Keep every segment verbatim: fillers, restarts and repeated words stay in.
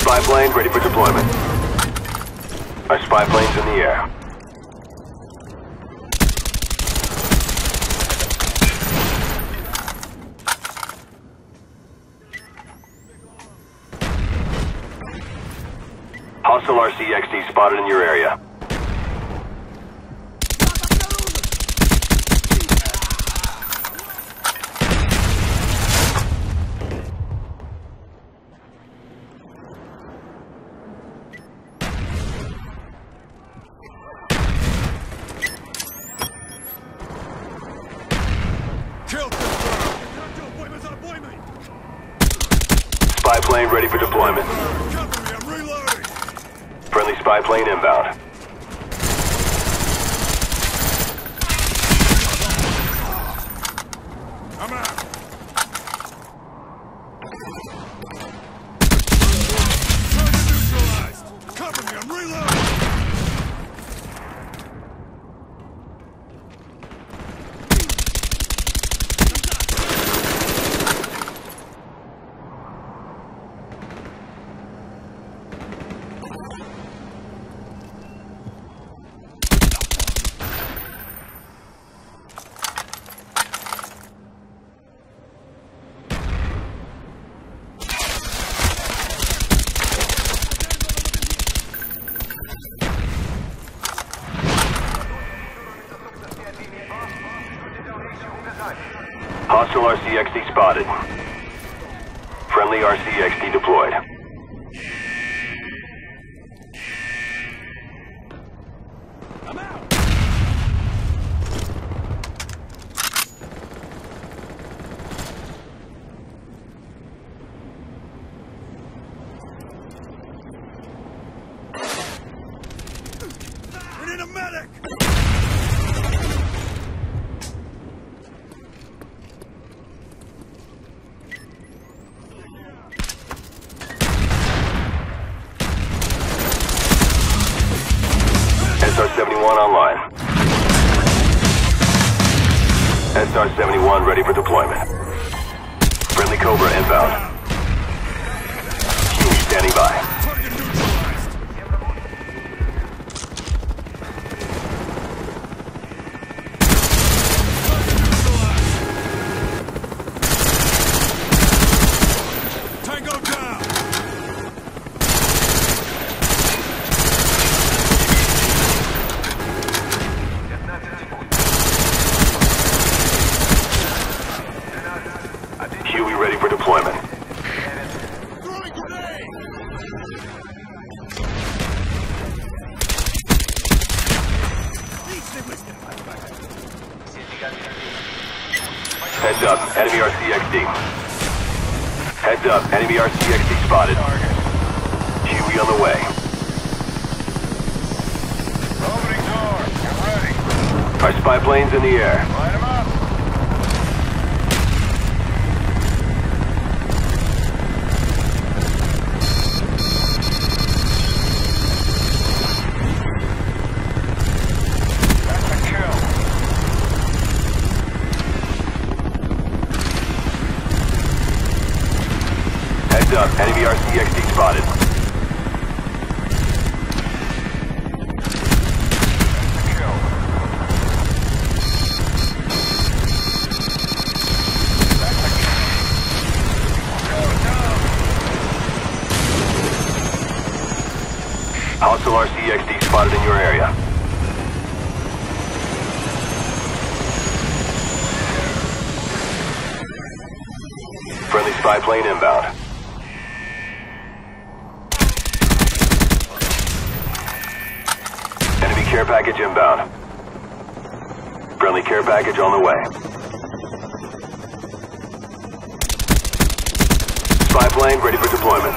Spy plane ready for deployment. Our spy plane's in the air. Hostile R C X D spotted in your area. Spy plane ready for deployment. Friendly spy plane inbound. I'm out. Target neutralized. Cover me, I'm reloading. Hostile R C X D spotted. Friendly R C X D deployed. I'm out. We need a medic. S R seventy-one online. S R seventy-one ready for deployment. Friendly Cobra inbound. Huey standing by. Target neutralized. Tango down. Huey ready for deployment. Throwing grenade. Heads up, enemy R C X D. Heads up, enemy R C X D spotted. Huey on the way. Opening door. Get ready. Our spy plane's in the air. Light him up. That's a kill. Heads up, enemy R C X D spotted. Hostile R C X D spotted in your area. Friendly spy plane inbound. Enemy care package inbound. Friendly care package on the way. Spy plane ready for deployment.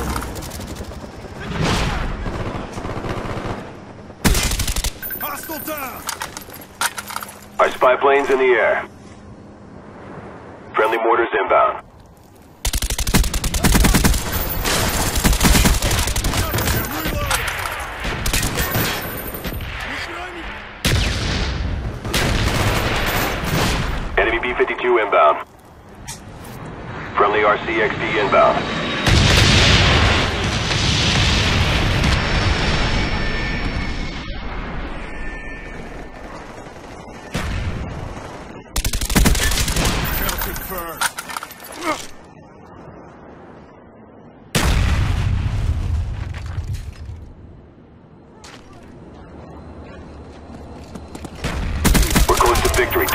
Hostile down. Our spy plane's in the air. Friendly mortars inbound. Enemy B fifty-two inbound. Friendly R C X D inbound.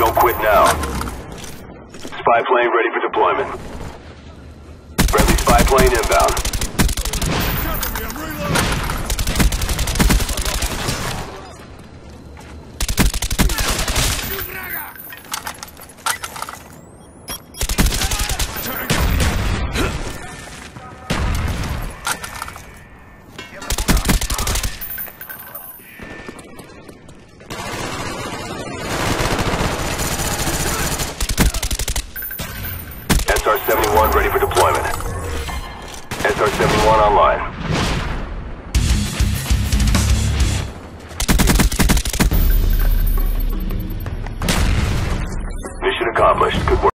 Don't quit now. Spy plane ready for deployment. Friendly spy plane inbound. Cover me, I'm reloading! S R seventy-one ready for deployment. S R seventy-one online. Mission accomplished. Good work.